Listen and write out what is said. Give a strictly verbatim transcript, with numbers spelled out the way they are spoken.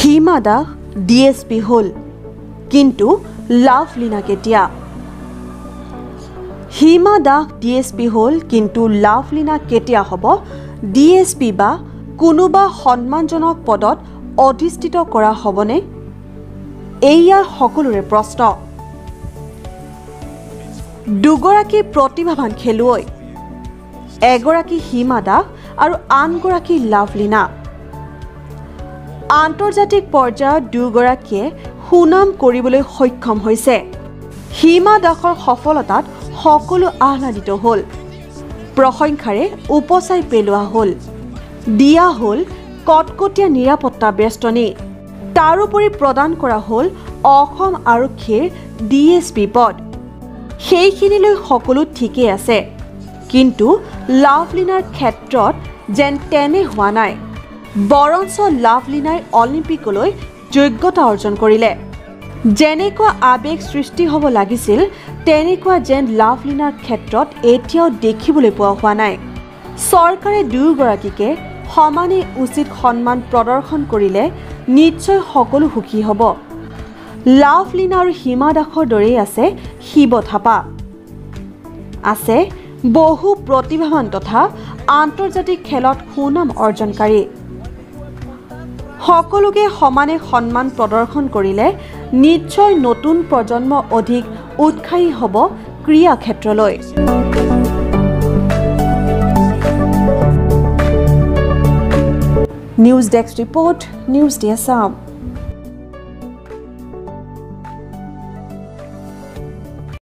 Hima Das D S P হল কিন্তু লাভলীনা কেতিয়া Hima Das D S P হল কিন্তু লাভলীনা কেতিয়া হ'ব ডি এছ পি বা কোনোবা সন্মানজনক পদত অধিষ্ঠিত কৰা হ'বনে এইয়া সকলোৰে প্ৰশ্ন দুগৰাকী প্ৰতিভাৱান খেলুৱৈ এগৰাকী হিমা দাস আৰু আনগৰাকী লাভলীনা আন্তৰ্জাতিক পৰ্যায়ত দুগৰাকীয়ে সুনাম কৰিবলৈ সক্ষম হৈছে হিমা দাসৰ সফলতাত সকলো আহ্লাদিত হ'ল প্ৰশংসাৰে উপচাই পেলোৱা হ'ল দিয়া হ'ল কটকটীয়া নিৰাপত্তা বেষ্টনী তাৰোপৰি প্ৰদান কৰা হ'ল অসম আৰক্ষীৰ ডি এছ পি পদ সেইখিনিলৈ সকলো ঠিকেই আছে কিন্তু লাভলীনাৰ ক্ষেত্ৰত যেন তেনে হোৱা নাই বৰঞ্চ লাভলীনাই অলিম্পিকলৈ যোগ্যতা অৰ্জন কৰিলে যেনেকুৱা আবেগ সৃষ্টি হ'ব লাগিছিল তেনেকুৱা যেন লাভলীনাৰ ক্ষেত্ৰত এতিয়াও দেখিবলৈ পোৱা হোৱা নাই চৰকাৰে দুয়োগৰাকীকে সমানে উচিত সন্মান প্ৰদৰ্শন কৰিলে নিশ্চয় সকলো সুখী হ'ব লাভলীনা আৰু হিমা দাসৰ দৰেই আছে শিৱ থাপা আছে বহু প্ৰতিভাৱান তথা আন্তৰ্জাতিক খেলত সুনাম অৰ্জনকাৰী সকলোকে সমানে সন্মান প্ৰদৰ্শন কৰিলে নিশ্চয় নতুন প্ৰজন্ম অধিক উৎসাহী হ'ব ক্ৰীড়া ক্ষেত্ৰলৈ news desk report news day Assam.